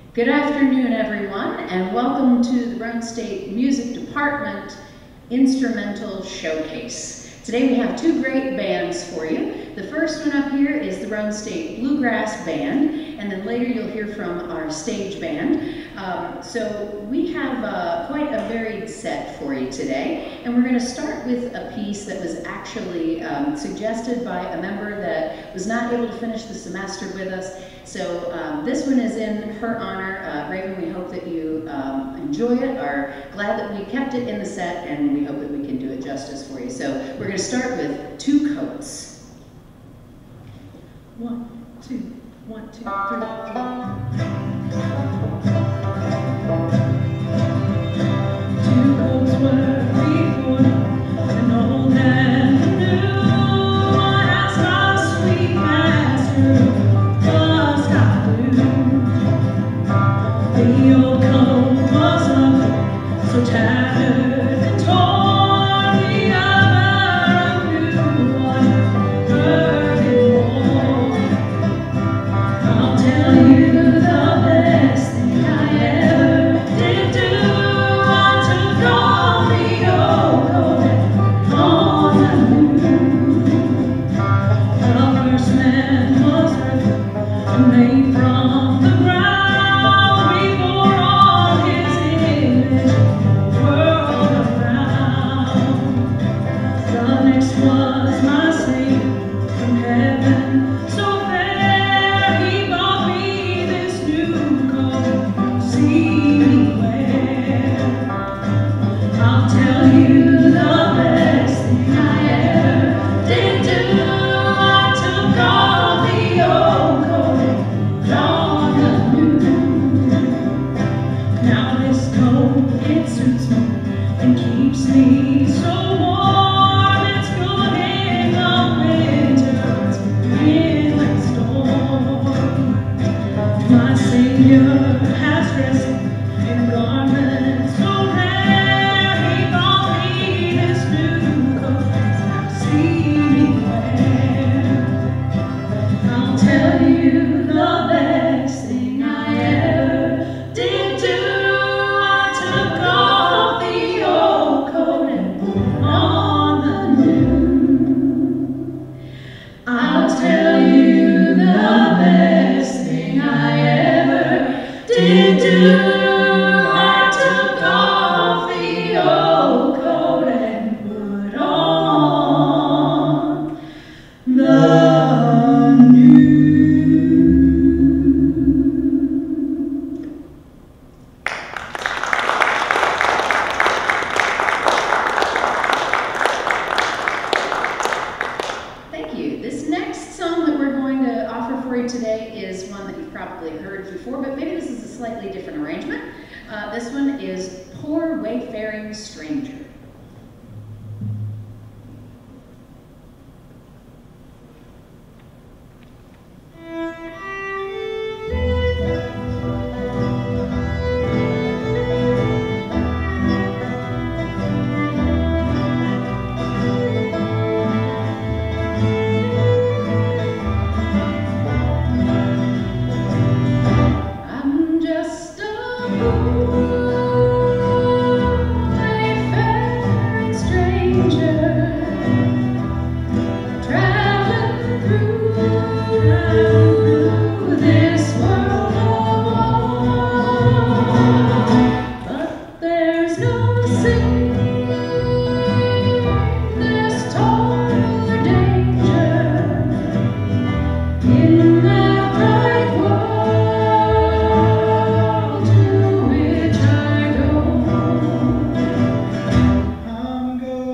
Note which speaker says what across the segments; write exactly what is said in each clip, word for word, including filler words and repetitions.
Speaker 1: Good afternoon, everyone, and welcome to the Roane State Music Department Instrumental Showcase. Today we have two great bands for you. The first one up here is the Roane State Bluegrass Band, and then later you'll hear from our stage band. Um, so we have uh, quite a varied set for you today, and we're going to start with a piece that was actually um, suggested by a member that was not able to finish the semester with us. So um, this one is in her honor. Uh, Raven, we hope that you um, enjoy it, are glad that we kept it in the set, and we hope that we can do it justice for you. So we're going to start with Two Coats. One, two, one, two, three, Two coats were before an old and new. I asked my sweet master, the old coat was up, so tattered and torn. The other a new one, burning more. I'll tell you the best thing I ever did do. I took off the old coat and on the new. The first man was earth, made from the ground. Was my Savior from heaven, so fair. He bought me this new coat, see me wear. I'll tell you the best thing I ever did do. I took off the old coat and on the new. Now this coat, it suits me and keeps me so warm. My Savior has dressed in garments so rare. He bought me this new coat, now see me wear. I'll tell you the best thing I ever did do. I took off the old coat and put on the new. I'll tell you the best thing I ever did do. I took off the old coat and put on the new. Thank you. This next song that we're going to offer for you today is one that you've probably heard before, but maybe this is a slightly different arrangement. Uh, this one is Poor Wayfaring Stranger. I'm just a wayfaring stranger, traveling through, through this world of war. But there's no sin, there's toil or danger in that bright world.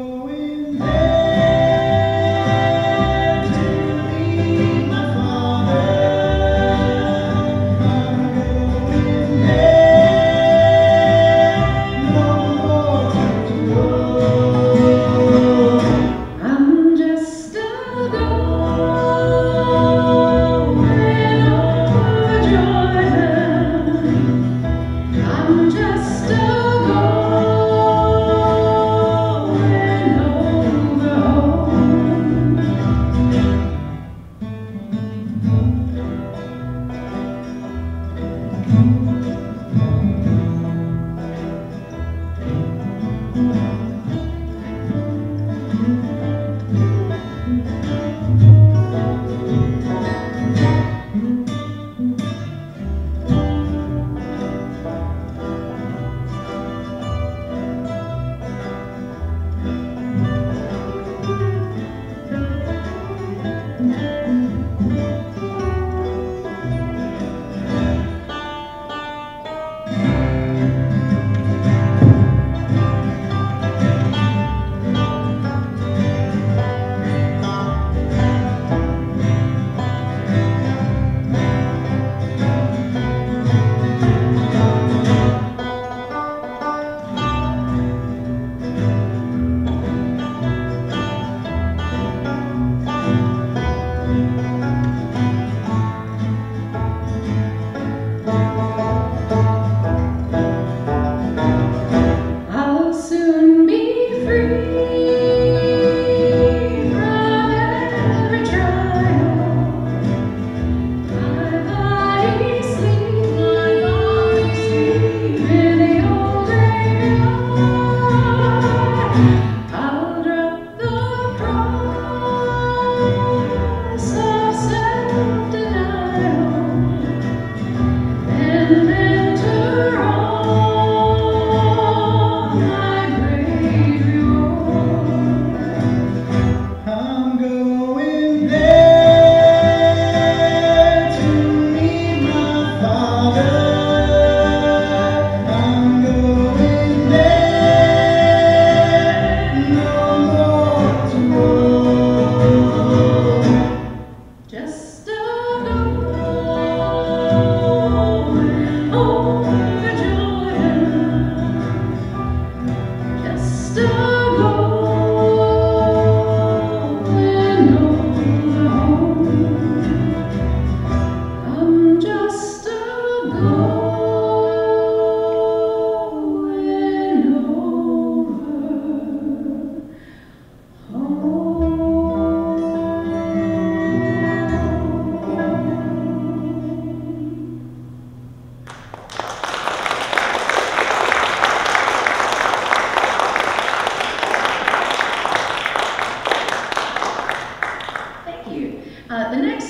Speaker 1: Father.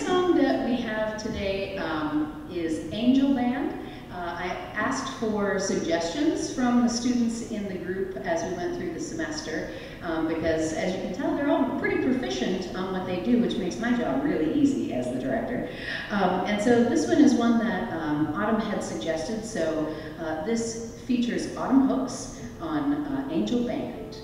Speaker 1: song that we have today um, is Angel Band. Uh, I asked for suggestions from the students in the group as we went through the semester um, because, as you can tell, they're all pretty proficient on what they do, which makes my job really easy as the director. Um, and so this one is one that um, Autumn had suggested, so uh, this features Autumn Hooks on uh, Angel Band.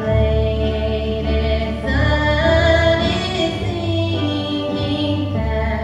Speaker 2: My lady sun is sinking fast.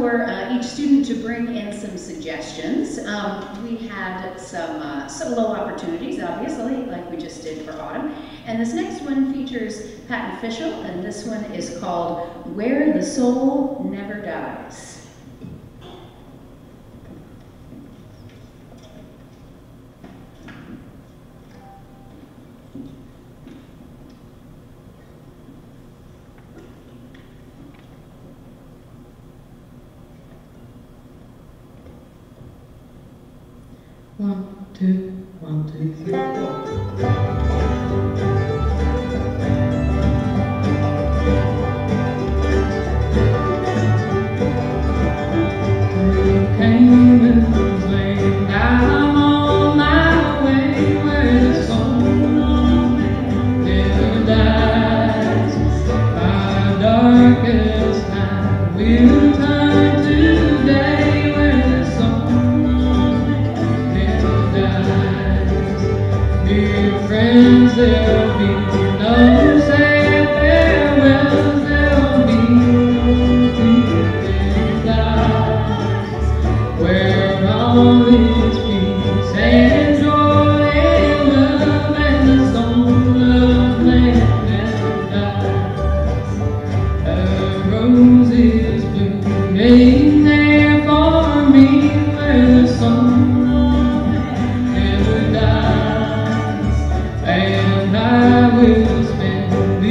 Speaker 1: for uh, each student to bring in some suggestions. Um, we had some uh, solo opportunities, obviously, like we just did for Autumn. And this next one features Pat Official, and this one is called Where the Soul Never Dies.
Speaker 2: One, two, one, two, three, four. There'll be no sad farewells, there'll be no tears dies, where all is peace and joy and love, and the soul of man never dies. A rose is blooming there for me, where the soul of man never dies. And I will spend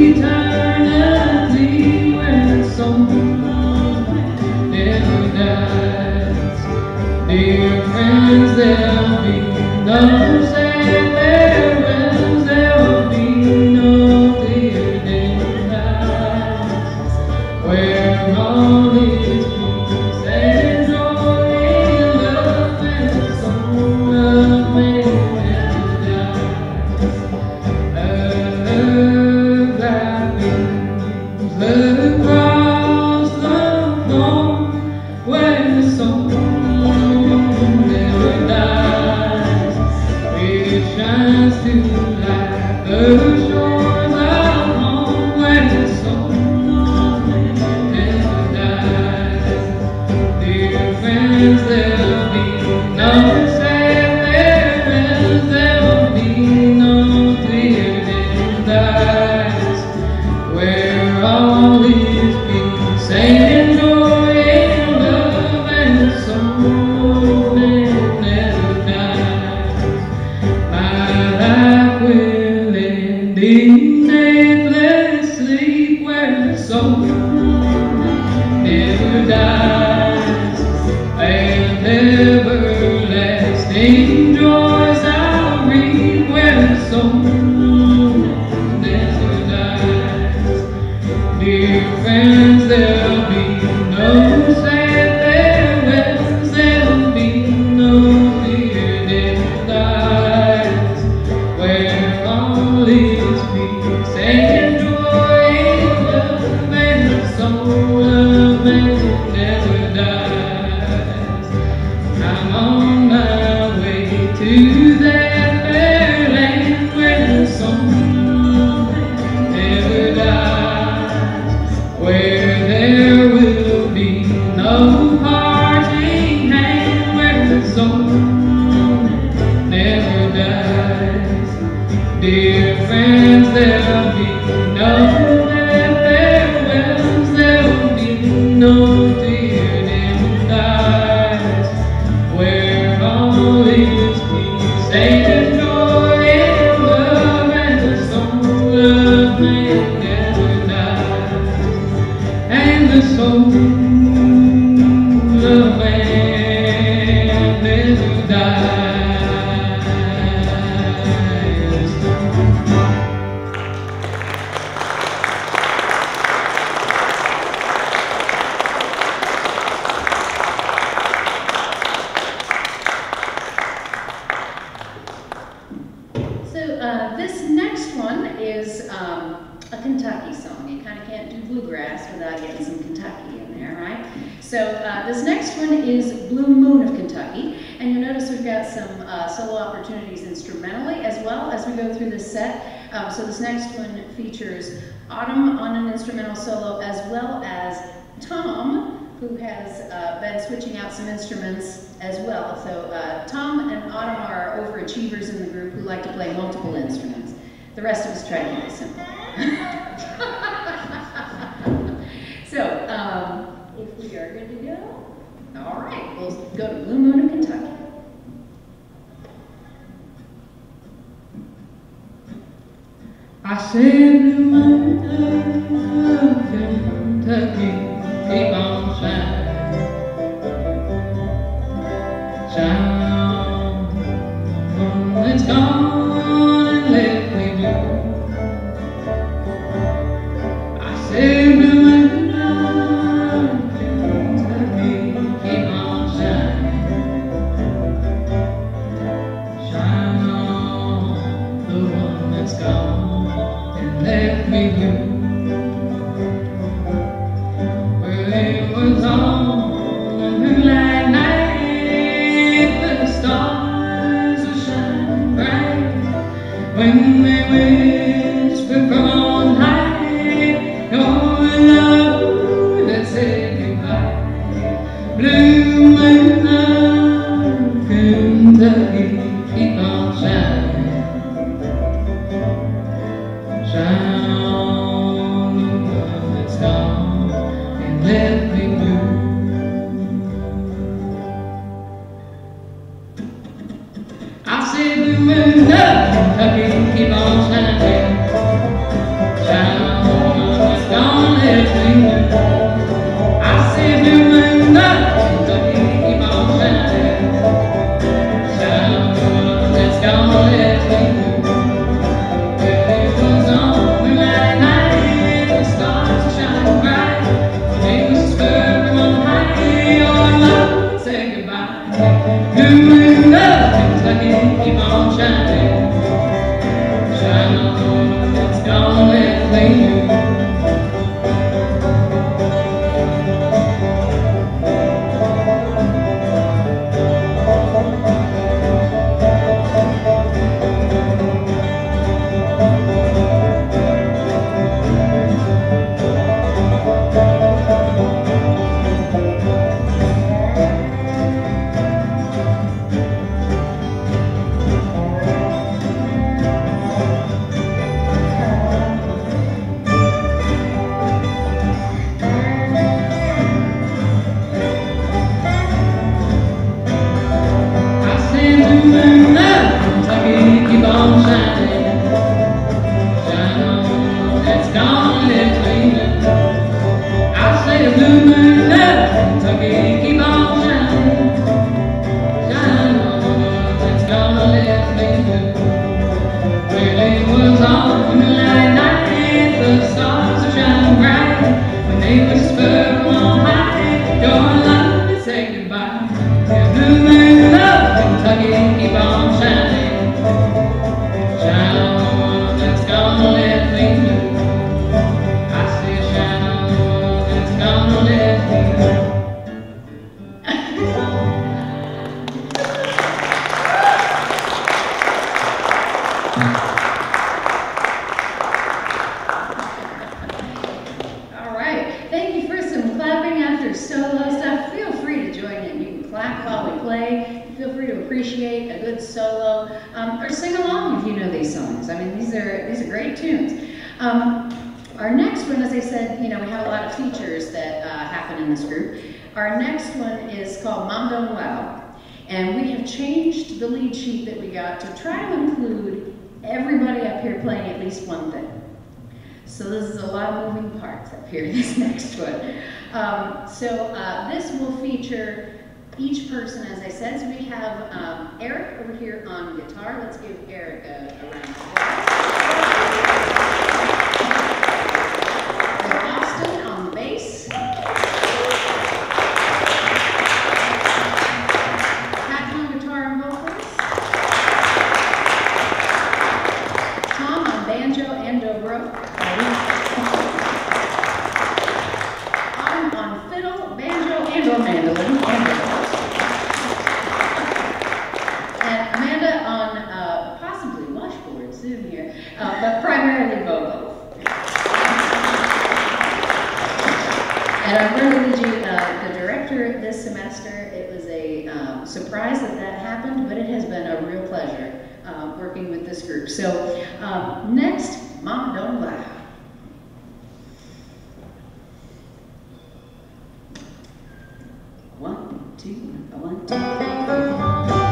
Speaker 2: eternity where the soul of man never dies. Dear friends, there'll be no sad farewells, there'll be no tear-dimmed eyes, where all is peace and joy and love, and the soul of man never dies. Across the floor, where the soul never dies, it shines to light the shores of home, where the soul never dies. Dear friends, there'll be no sad farewells, there'll be no tear-dimmed eyes, where all is peace and joy and love, and the soul of man never dies. My life will end in deathless sleep, where the soul never dies, and everlasting joys I'll reap, where the soul never dies. Dear friends, there'll be no sad farewells, there'll be no tear-dimmed eyes, where all is peace and joy and love, and the soul of man never dies. I'm on my way to that fair land, where the soul of man never dies, where there will be no parting hand, where the soul never dies. Dear friends, there'll be no farewells, there'll be no tear-dimmed eyes, where all is peace and joy and love, and the soul of man never dies, and the soul of man never dies.
Speaker 1: So uh, this next one is um, a Kentucky song. You kind of can't do bluegrass without getting some Kentucky in there, right? So uh, this next one is Blue Moon of Kentucky, and you'll notice we've got some uh, solo opportunities instrumentally as well as we go through this set. Um, so this next one features Autumn on an instrumental solo, as well as Tom, who has uh, been switching out some instruments as well. So uh, Tom and Autumn are overachievers in the group who like to play multiple instruments. The rest of us try to keep it simple. So, um, if we are good to go, all right, we'll go to Blue Moon of Kentucky.
Speaker 2: I said Blue Moon of Kentucky, keep on shining, shine on when it's gone and left me blue. I said Blue Moon of Kentucky, keep on shining, shine on the one that's gone and left me blue. Well, it was on a moonlight night when the stars were shining bright, when they whispered from on high, oh, the love that said goodbye. Blue moon of Kentucky, keep on shining, shine on the one that's gone and left me blue. I said Blue moon of Kentucky, keep on shining, shine on the one that's gone and left me blue. I said Blue moon of Kentucky, keep on shining, shine on the one that's gone and left me blue. Well, it was on a moonlight night, the stars were shining bright, they whispered from on high, your love said goodbye. Blue moon of Kentucky, keep on shining, shine on the one that's gone and left me blue. I said Blue moon of Kentucky, keep on shining, shine on the one that's gone and left me blue. I said Blue moon of Kentucky, keep on shining, shine on the one that's gone and left me blue. Well, it was on a moonlight night, the stars were shining bright, when they whispered from on high, your love had said goodbye. Yeah, Blue moon of Kentucky, keep on shining, shine on the one that's gone and left me blue. I said shine on the one that's gone and left me blue.
Speaker 1: All right, thank you for some clapping after solo stuff. Feel free to join in. You can clap while we play. Feel free to appreciate a good solo, um, or sing along if you know these songs. I mean, these are these are great tunes. Um, our next one, as I said, you know, we have a lot of features that uh, happen in this group. Our next one is called Mom Don't Allow, and we have changed the lead sheet that we got to try to include everybody up here playing at least one thing. So this is a lot of moving parts up here, this next one. Um, so uh, this will feature each person, as I said. So we have um, Eric over here on guitar. Let's give Eric a, a round of applause. And Austin on the bass. Pat on guitar and vocals. Tom on banjo and dobro. I'm on fiddle, banjo, and or mandolin. And Amanda on uh, possibly washboard soon here, uh, but primarily vocals. Liturgy, uh, the director this semester. It was a um, surprise that that happened, but it has been a real pleasure uh, working with this group. So um, next, Mama Don't Lie. One, two, one, two, three, four.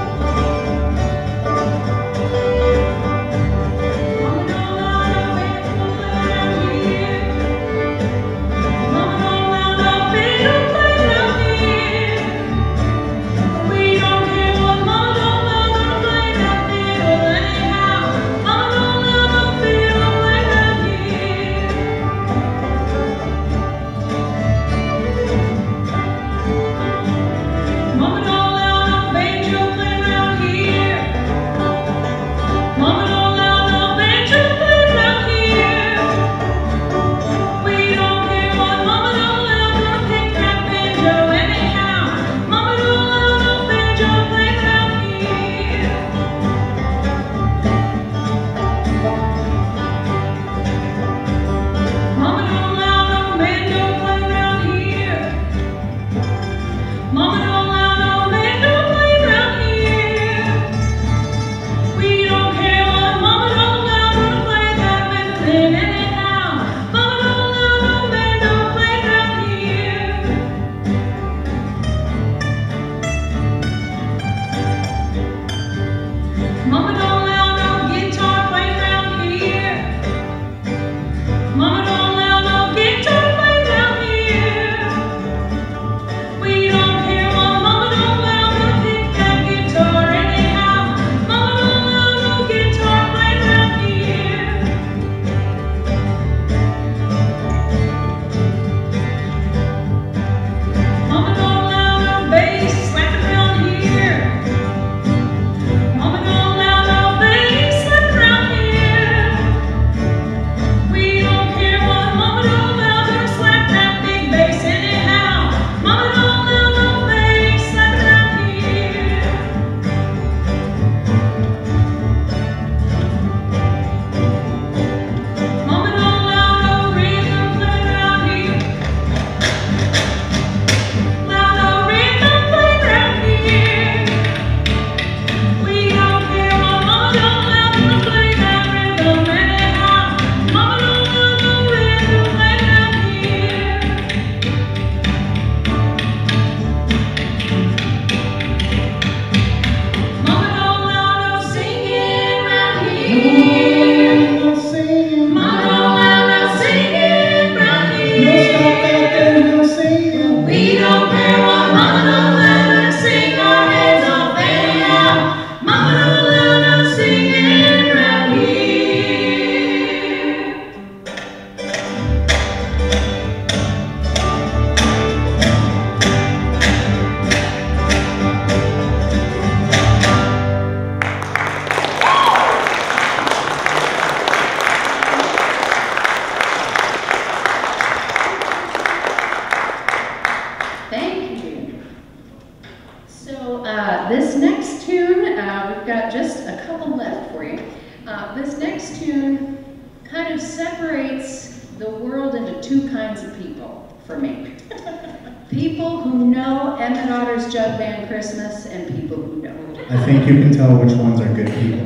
Speaker 3: I think you can tell which ones are good people.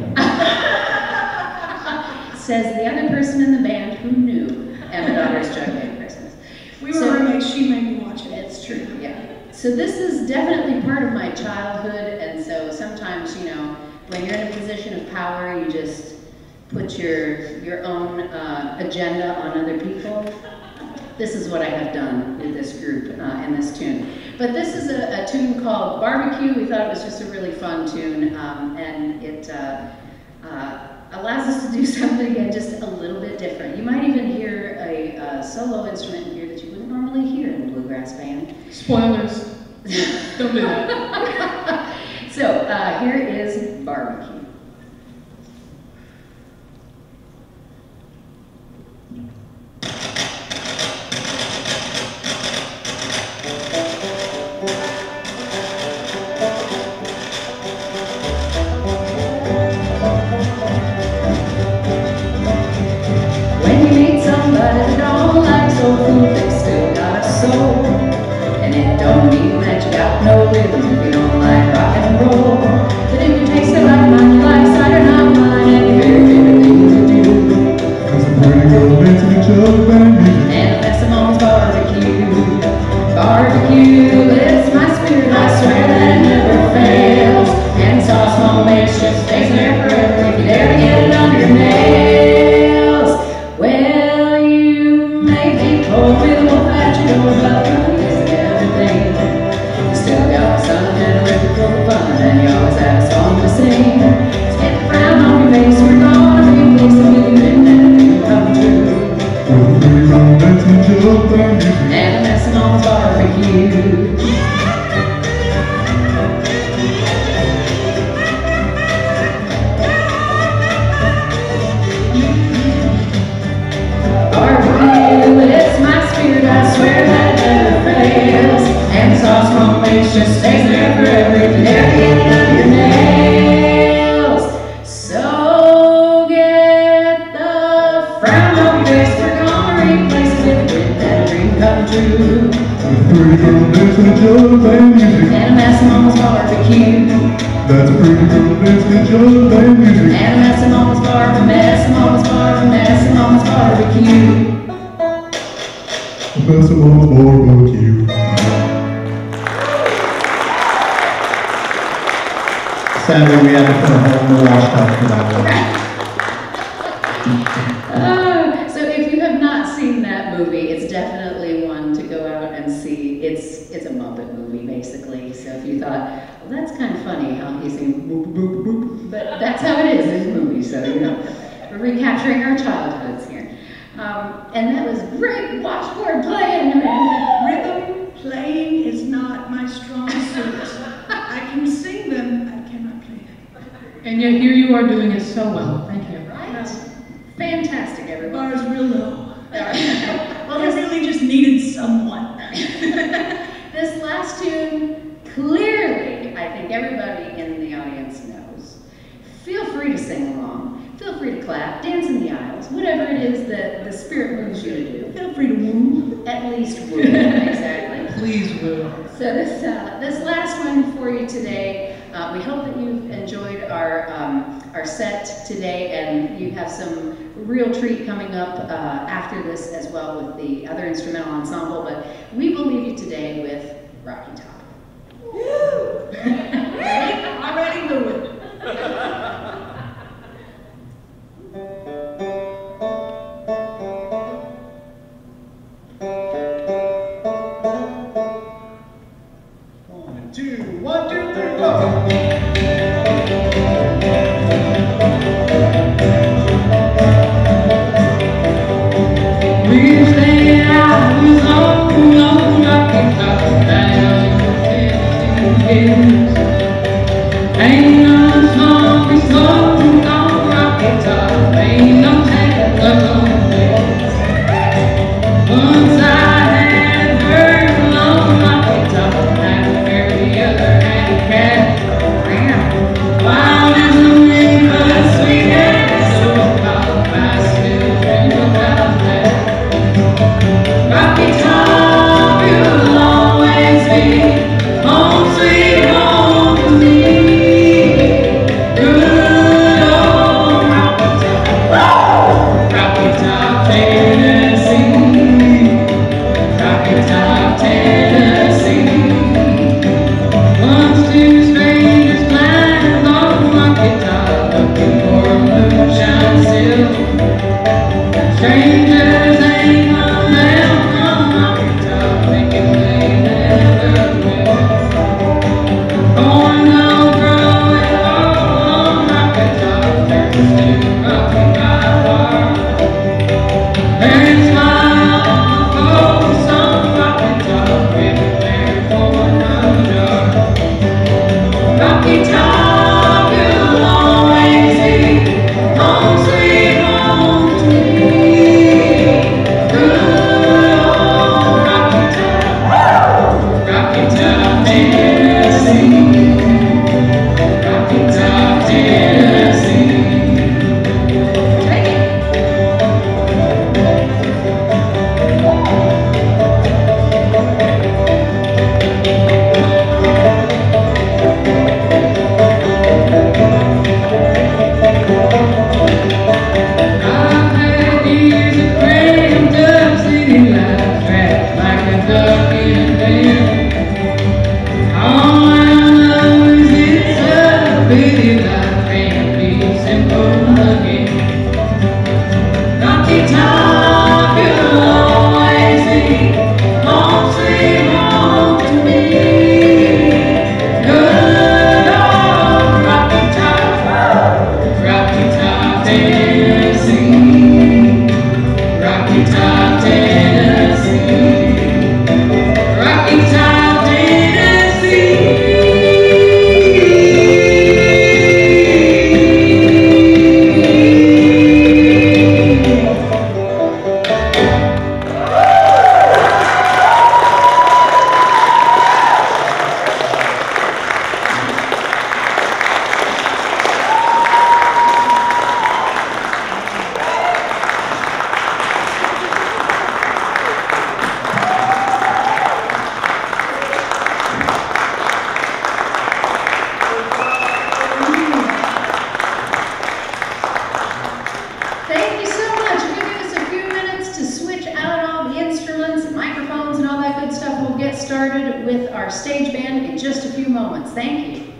Speaker 1: Says the other person in the band who knew Emma Daughter's Jug Band Christmas.
Speaker 4: We were so, roommates, she made me watch it.
Speaker 1: It's true, yeah. So this is definitely part of my childhood, and so sometimes, you know, when you're in a position of power, you just put your, your own uh, agenda on other people. This is what I have done with this group uh, and this tune. But this is a, a tune called Barbecue. We thought it was just a really fun tune, um, and it uh, uh, allows us to do something again just a little bit different. You might even hear a, a solo instrument in here that you wouldn't normally hear in a bluegrass band.
Speaker 4: Spoilers. Don't do that.
Speaker 1: So uh, here is Barbecue. When you meet somebody that don't like soul food, they still got a soul.
Speaker 2: barbecue. Barbecue, it's my spirit, I swear that it never fails. And the sauce won't mix, just stays there forever if you never get it out of your nails. So get the frown off your face, we're gonna replace it with that dream come true.
Speaker 3: With pretty girl dancing and jug band music.
Speaker 2: And a mess of mama's barbecue.
Speaker 3: That's a pretty girl dancing and jug band music.
Speaker 2: And a mess of mama's bar, a mess of mama's bar, a mess of mama's barbecue.
Speaker 3: A mess of mama's barbecue. Sadly, we had to put a hole in the wash tub for that one.
Speaker 1: Uh, so if you have not seen that movie, it's definitely one to go out and see. It's it's a Muppet movie, basically. So if you thought, well, that's kind of funny how he's saying boop, boop, boop, but that's how it is in the movie, so you know. We're recapturing our childhoods here. Um, and that was great washboard playing, Amanda.
Speaker 4: Rhythm playing is not my strong suit. I can sing them, I cannot play them.
Speaker 5: And yet here you are doing it so well. Thank you.
Speaker 1: Right? Fantastic, everyone.
Speaker 4: Bars real low.
Speaker 1: Well,
Speaker 4: I
Speaker 1: this,
Speaker 4: really just needed someone.
Speaker 1: this last tune, clearly, I think everybody in the audience knows. Feel free to sing along. Feel free to clap, dance in the aisles, whatever it is that the spirit moves you to do.
Speaker 4: Feel free to woo.
Speaker 1: At least woo, exactly.
Speaker 5: Please, Will.
Speaker 1: So this uh, this last one for you today, uh, we hope that you've enjoyed our um, our set today, and you have some real treat coming up uh, after this as well with the other instrumental ensemble. But we will leave you today with Rocky Top.
Speaker 4: Woo! Ready? Already moving.
Speaker 3: One, two, one, two, three, go!
Speaker 2: We stay out, we long, long, Rocky Top down.
Speaker 1: get started with our stage band in just a few moments. Thank you.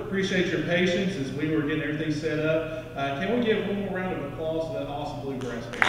Speaker 3: appreciate your patience as we were getting everything set up. Uh, can we give one more round of applause to that awesome bluegrass band?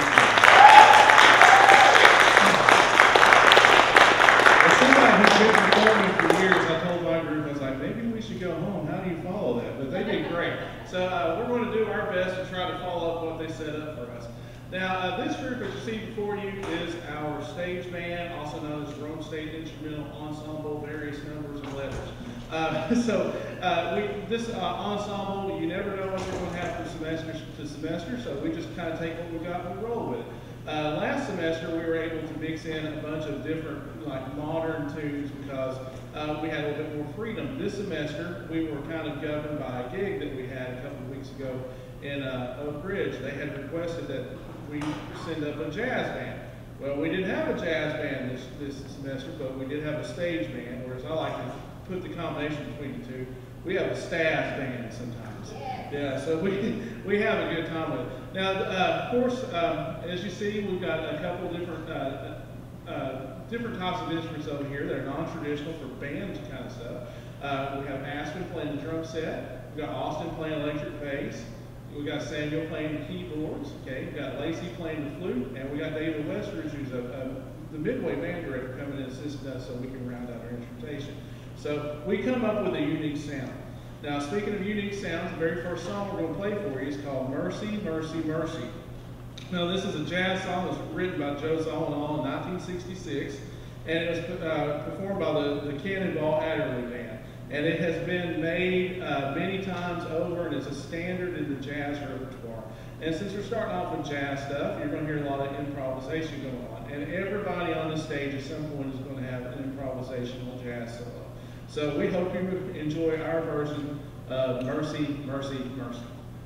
Speaker 3: As somebody who's been performing for years, I told my group, I was like, maybe we should go home. How do you follow that? But they did great. So uh, we're going to do our best to try to follow up what they set up for us. Now, uh, this group that you see before you is our stage band, also known as Roane State Instrumental Ensemble, various numbers and letters. Uh, so, uh, we, this uh, ensemble, you never know what you're going to have from semester to semester, so we just kind of take what we got and roll with it. Uh, last semester, we were able to mix in a bunch of different, like, modern tunes because uh, we had a little bit more freedom. This semester, we were kind of governed by a gig that we had a couple of weeks ago in uh, Oak Ridge. They had requested that we send up a jazz band. Well, we didn't have a jazz band this, this semester, but we did have a stage band, whereas I like to put the combination between the two. We have a staff band sometimes. Yeah, yeah so we, we have a good time with it. Now, uh, of course, um, as you see, we've got a couple different uh, uh, different types of instruments over here that are non-traditional for band kind of stuff. Uh, we have Aspen playing the drum set. We've got Austin playing electric bass. We got Samuel playing the keyboards, okay? We got Lacey playing the flute, and we got David Westridge, who's a, a, the Midway band director, coming in and assisting us so we can round out our instrumentation. So we come up with a unique sound. Now, speaking of unique sounds, the very first song we're going to play for you is called Mercy, Mercy, Mercy. Now, this is a jazz song that was written by Joe Zawinul in nineteen sixty-six, and it was uh, performed by the, the Cannonball Adderley Band. And it has been made uh, many times over, and it's a standard in the jazz repertoire. And since we're starting off with jazz stuff, you're going to hear a lot of improvisation going on. And everybody on the stage at some point is going to have an improvisational jazz solo. So we hope you enjoy our version of Mercy, Mercy, Mercy.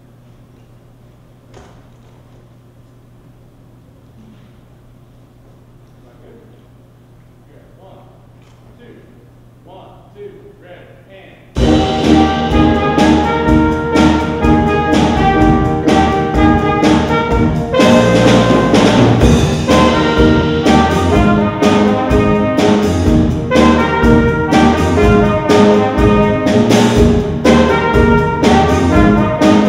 Speaker 3: One, two, one, two, ready, and...
Speaker 6: Thank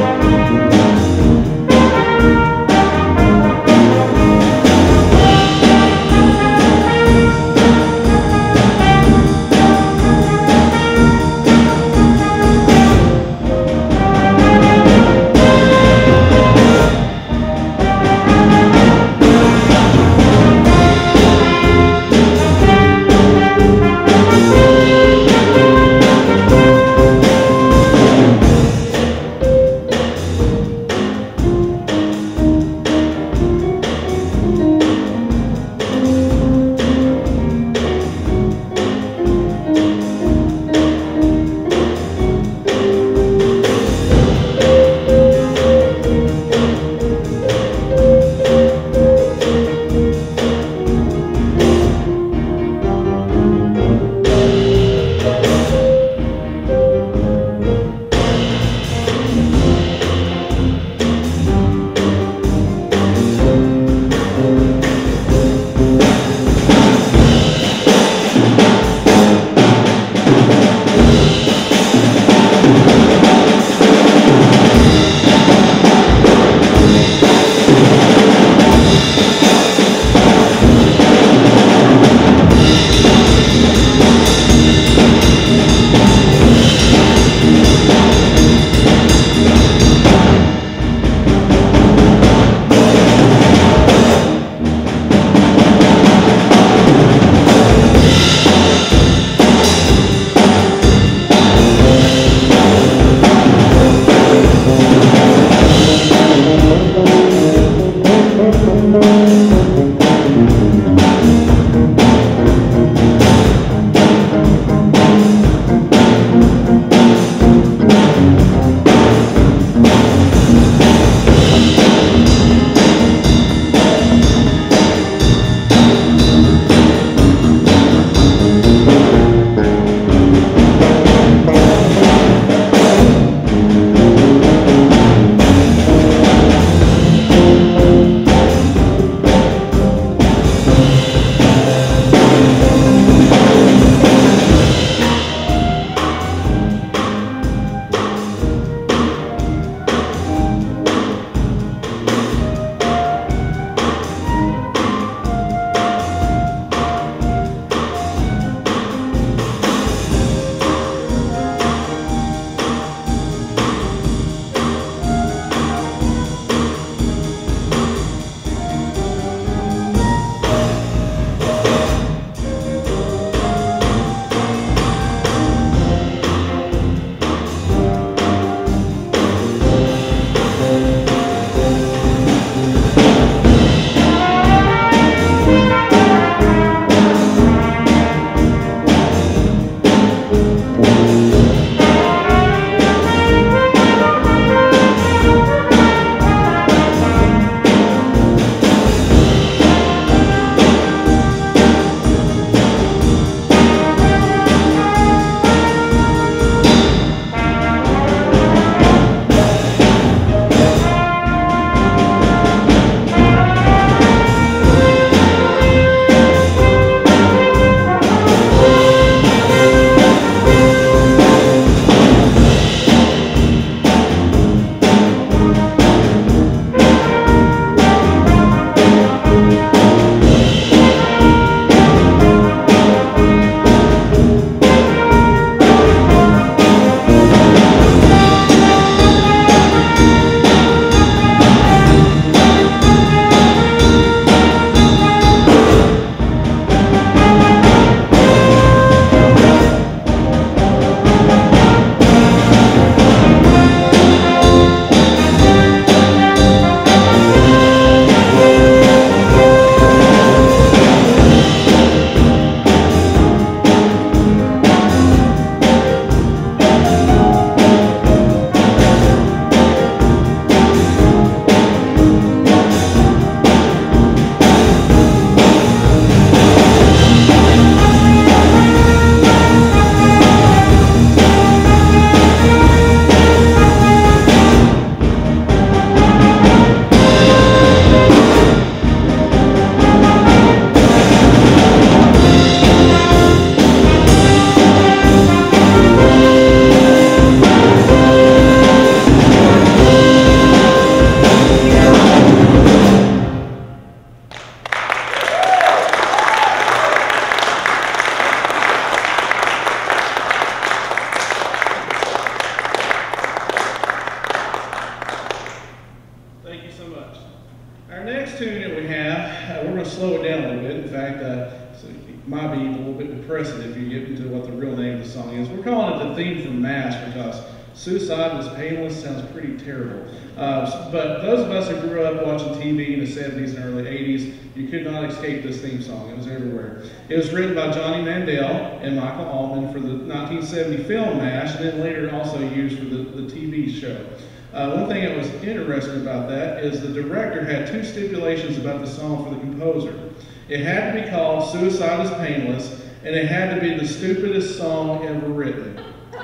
Speaker 3: Our next tune that we have, uh, we're going to slow it down a little bit. In fact, uh, so it might be a little bit depressing if you get into what the real name of the song is. We're calling it the theme from MASH because Suicide is Painless sounds pretty terrible. Uh, but those of us who grew up watching T V in the seventies and early eighties, you could not escape this theme song. It was everywhere. It was written by Johnny Mandel and Michael Allman for the nineteen seventy film MASH, and then later also used for the, the T V show. Uh, one thing that was interesting about that is the director had two stipulations about the song for the composer. It had to be called Suicide is Painless, and it had to be the stupidest song ever written.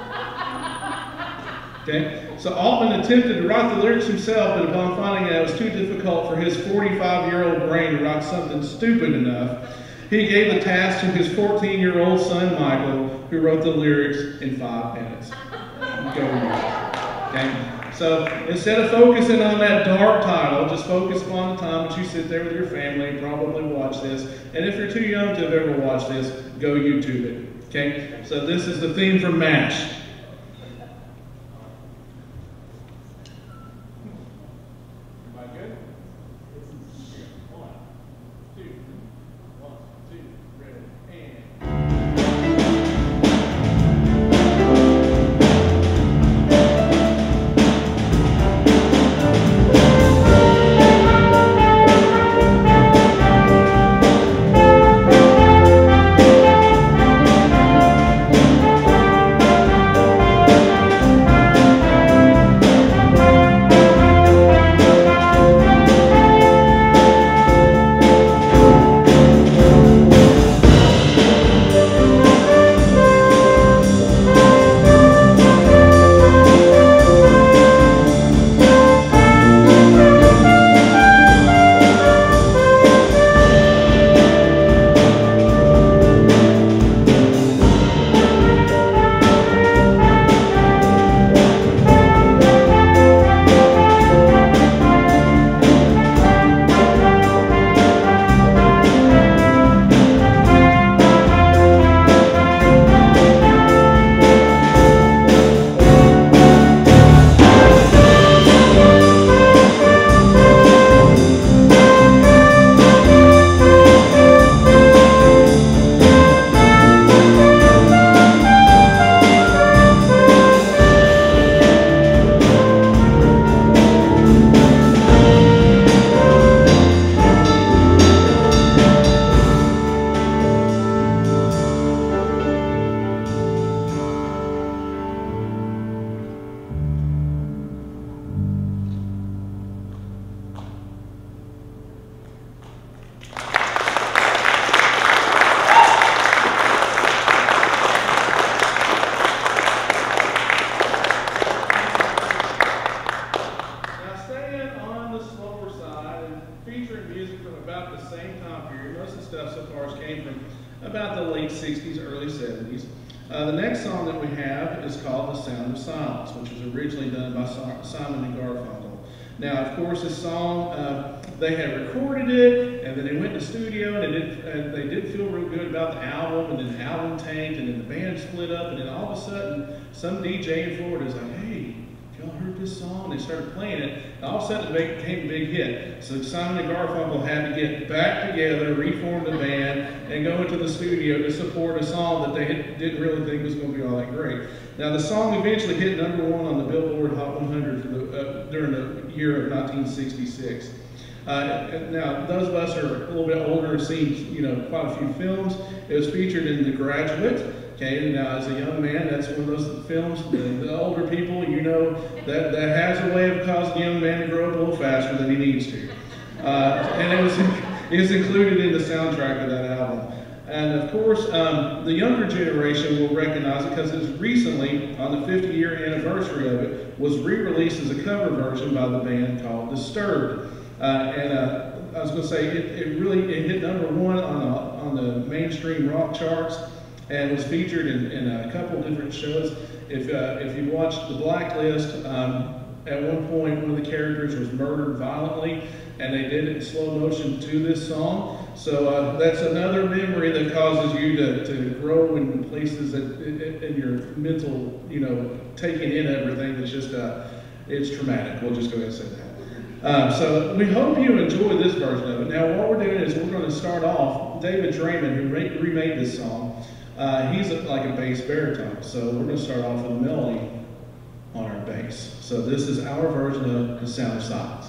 Speaker 3: Okay? So Altman attempted to write the lyrics himself, but upon finding that it was too difficult for his forty-five-year-old brain to write something stupid enough, he gave the task to his fourteen-year-old son, Michael, who wrote the lyrics in five minutes. Go okay? So instead of focusing on that dark title, just focus upon the time that you sit there with your family and probably watch this. And if you're too young to have ever watched this, go YouTube it. Okay? So this is the theme from MASH. Uh, the next song that we have is called The Sound of Silence, which was originally done by Simon and Garfunkel. Now, of course, this song, uh, they had recorded it, and then they went to the studio, and they did, uh, they did feel real good about the album, and then the album tanked, and then the band split up, and then all of a sudden, some D J in Florida is like, hey, y'all heard this song? And they started playing it, and all of a sudden it became a big hit. So Simon and Garfunkel had to get back together, reform the band, and go into the studio to support a song that they had, didn't really think was going to be all that great. Now the song eventually hit number one on the Billboard Hot one hundred for the, uh, during the year of nineteen sixty-six. Uh, now, those of us who are a little bit older have seen, you know, quite a few films. It was featured in The Graduate. Okay, now as a young man, that's one of those films, the, the older people, you know, that, that has a way of causing a young man to grow up a little faster than he needs to. Uh, and it was, it was included in the soundtrack of that album. And of course, um, the younger generation will recognize it because it was recently, on the fifty year anniversary of it, was re-released as a cover version by the band called Disturbed. Uh, and uh, I was going to say, it, it really it hit number one on the, on the mainstream rock charts, and was featured in, in a couple different shows. If, uh, if you watched The Blacklist, um, at one point one of the characters was murdered violently, and they did it in slow motion to this song. So uh, that's another memory that causes you to, to grow in places that in your mental, you know, taking in everything. It's just, uh, it's traumatic. We'll just go ahead and say that. Um, so we hope you enjoy this version of it. Now what we're doing is we're going to start off, David Draymond, who re remade this song, uh, he's a, like a bass baritone. So we're going to start off with a melody on our bass. So this is our version of The Sound of Silence.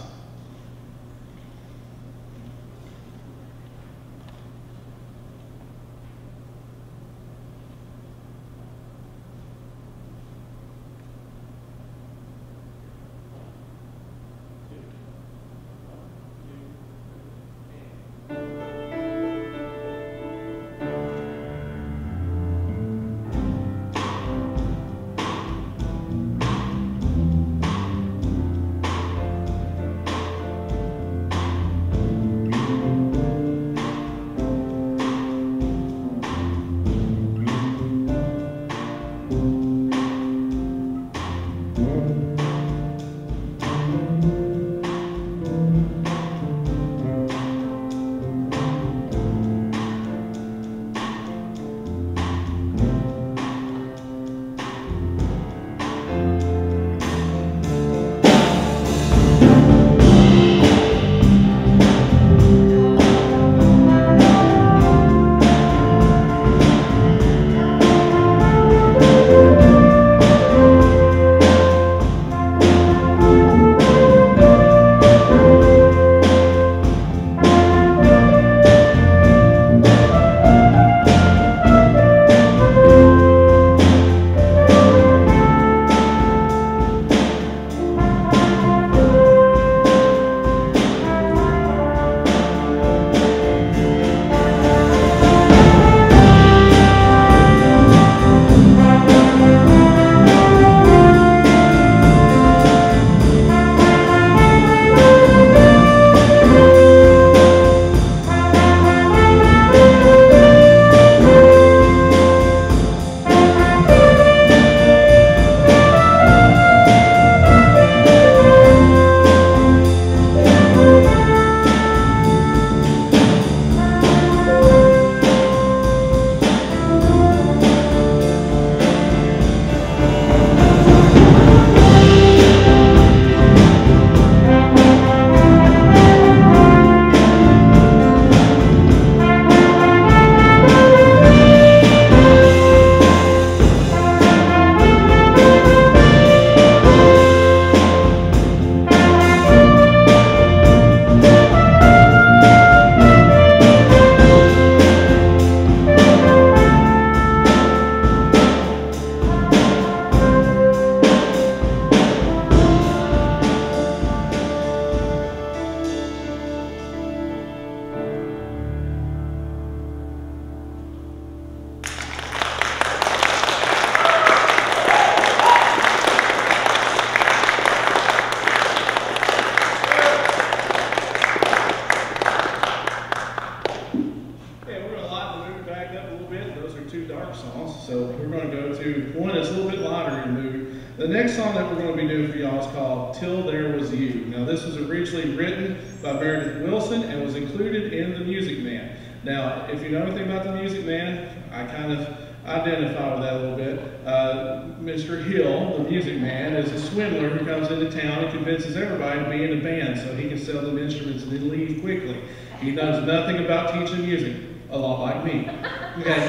Speaker 3: The next song that we're going to be doing for y'all is called Till There Was You. Now this was originally written by Meredith Wilson and was included in The Music Man. Now if you know anything about The Music Man, I kind of identify with that a little bit. Uh, Mister Hill, the Music Man, is a swindler who comes into town and convinces everybody to be in a band so he can sell them instruments and then leave quickly. He knows nothing about teaching music, a lot like me. Okay,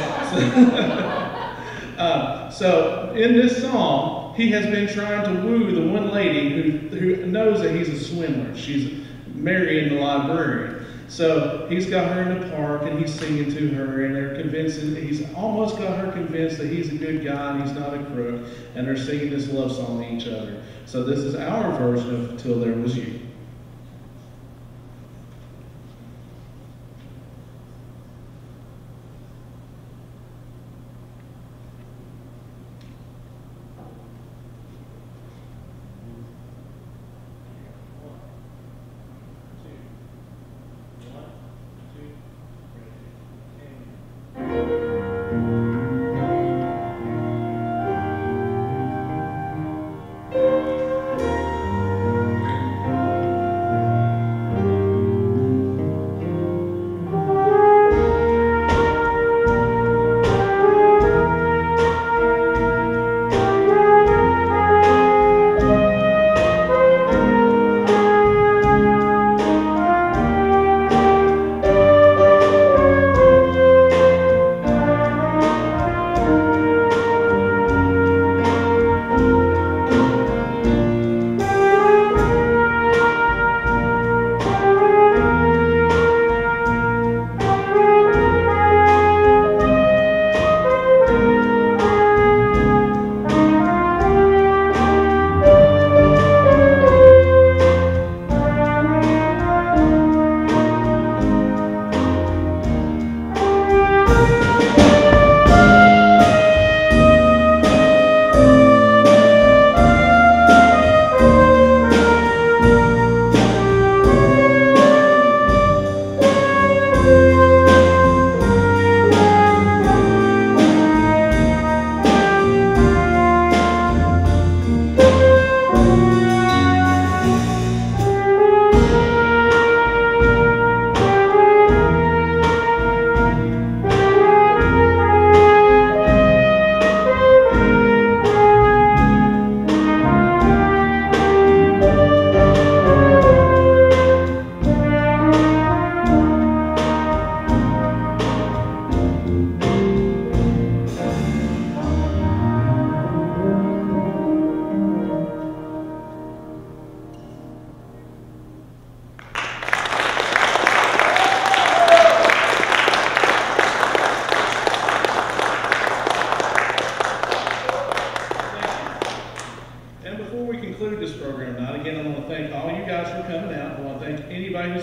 Speaker 3: so, uh, so in this song, he has been trying to woo the one lady who, who knows that he's a swindler. She's marrying the librarian. So he's got her in the park and he's singing to her and they're convincing, he's almost got her convinced that he's a good guy and he's not a crook, and they're singing this love song to each other. So this is our version of Till There Was You.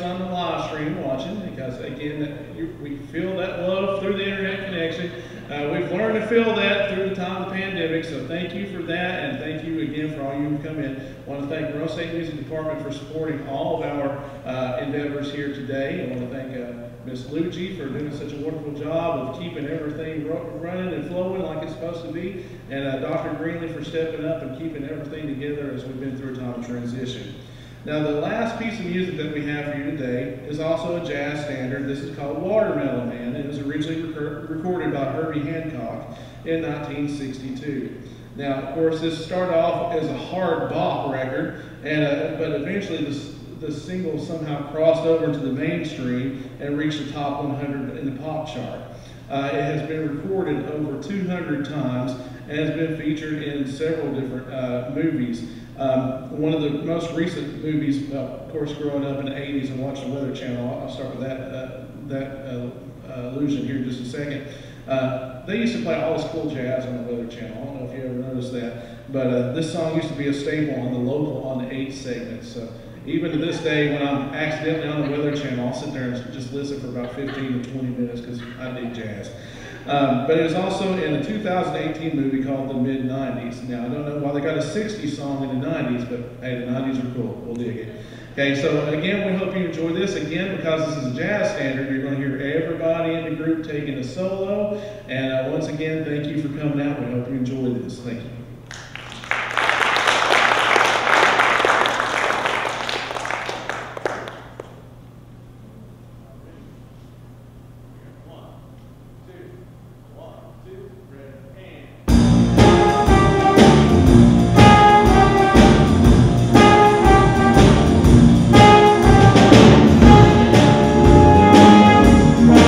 Speaker 3: on the live stream watching, because again, that you, we feel that love through the internet connection. Uh, we've learned to feel that through the time of the pandemic, so thank you for that, and thank you again for all you who've come in. I want to thank the Roane State Music Department for supporting all of our uh, endeavors here today. I want to thank uh, Miz Lucci for doing such a wonderful job of keeping everything running and flowing like it's supposed to be, and uh, Doctor Greenley for stepping up and keeping everything together as we've been through a time of transition. Now, the last piece of music that we have for you today is also a jazz standard. This is called Watermelon Man. It was originally rec recorded by Herbie Hancock in nineteen sixty-two. Now, of course, this started off as a hard bop record, and uh, but eventually this, the single somehow crossed over to the mainstream and reached the top one hundred in the pop chart. Uh, it has been recorded over two hundred times and has been featured in several different uh, movies. Um, one of the most recent movies, well, of course, growing up in the eighties and watching the Weather Channel, I'll start with that, uh, that uh, uh, allusion here in just a second. Uh, they used to play all this cool jazz on the Weather Channel. I don't know if you ever noticed that, but uh, this song used to be a staple on the local on the eight segment. So even to this day, when I'm accidentally on the Weather Channel, I'll sit there and just listen for about fifteen to twenty minutes because I dig jazz. Um, but it was also in a two thousand eighteen movie called The Mid nineties. Now, I don't know why they got a sixties song in the nineties, but hey, the nineties are cool. We'll dig it. Okay, so again, we hope you enjoy this. Again, because this is a jazz standard, you're going to hear everybody in the group taking a solo. And uh, once again, thank you for coming out. We hope you enjoy this. Thank you.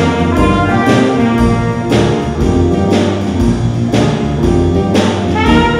Speaker 6: Thank you.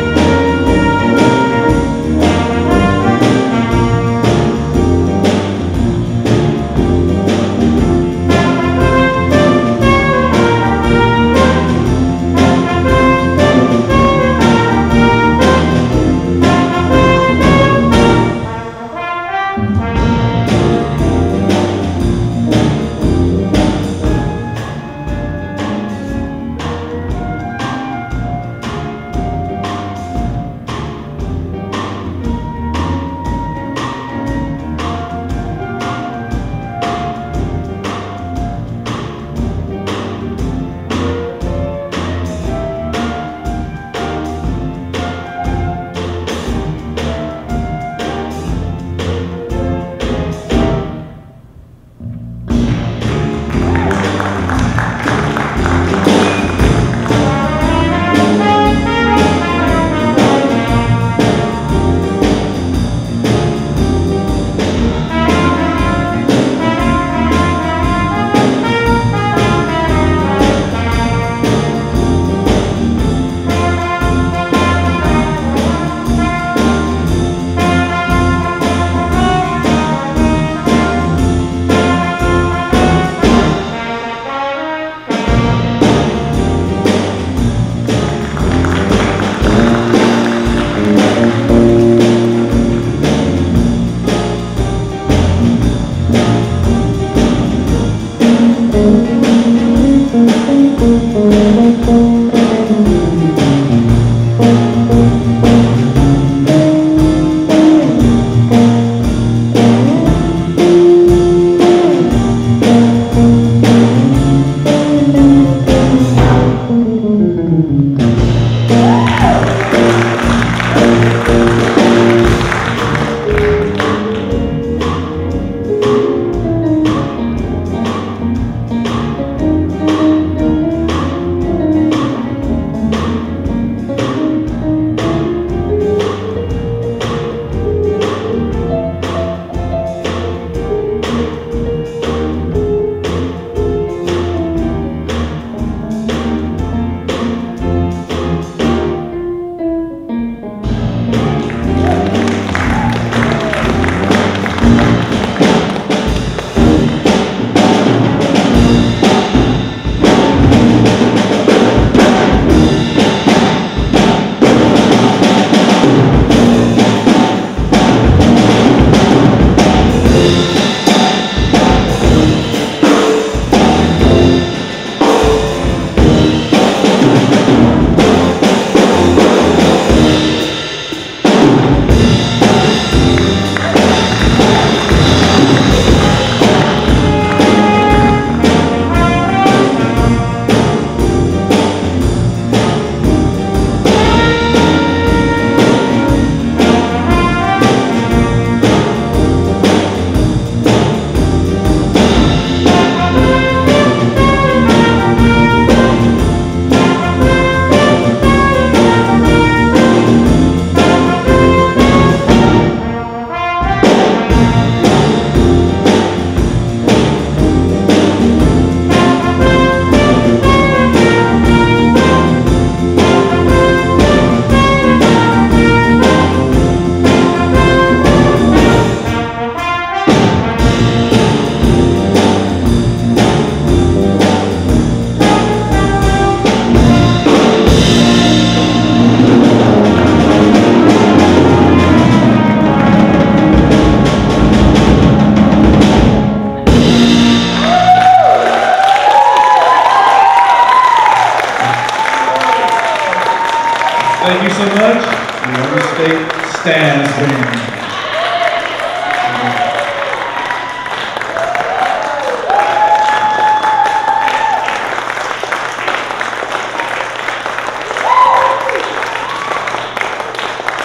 Speaker 3: so much. The Roane State Staff Band.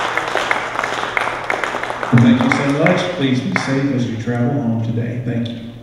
Speaker 3: Thank you so much. Please be safe as you travel home today. Thank you.